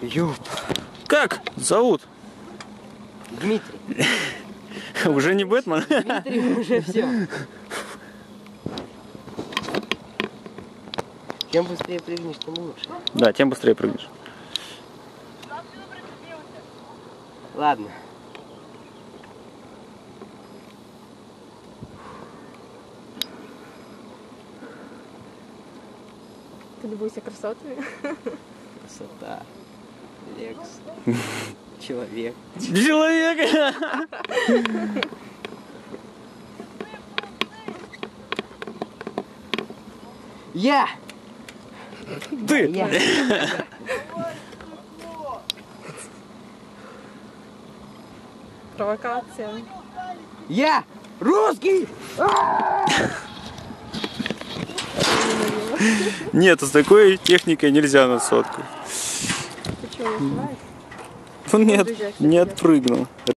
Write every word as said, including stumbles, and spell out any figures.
Ёп. Как зовут? Дмитрий. Уже не Бэтмен? Дмитрий уже все. Чем быстрее прыгнешь, тем лучше. Да, тем быстрее прыгнешь. Ладно. Ты любуйся красотами. Красота. Лекс. Человек. Человек! Я! Ты! Я! Провокация. Я! Русский! Нет, с такой техникой нельзя на сотку. Почему не снимаешь? Он не, от- не отпрыгнул.